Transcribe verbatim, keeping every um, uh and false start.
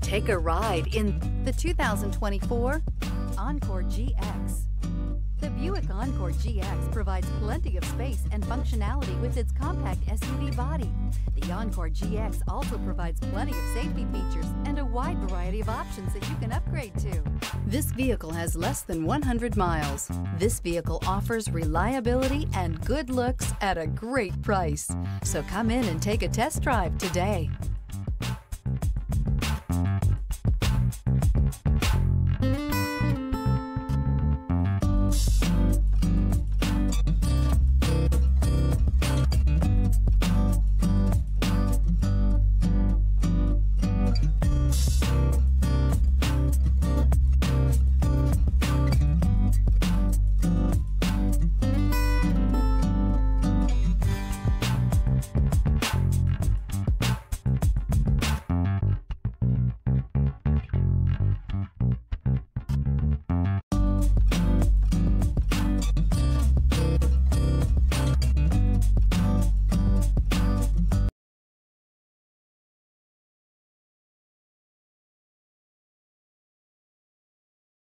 Take a ride in the two thousand twenty-four Encore G X. The Buick Encore G X provides plenty of space and functionality with its compact S U V body. The Encore G X also provides plenty of safety features and a wide variety of options that you can upgrade to. This vehicle has less than one hundred miles. This vehicle offers reliability and good looks at a great price. So come in and take a test drive today.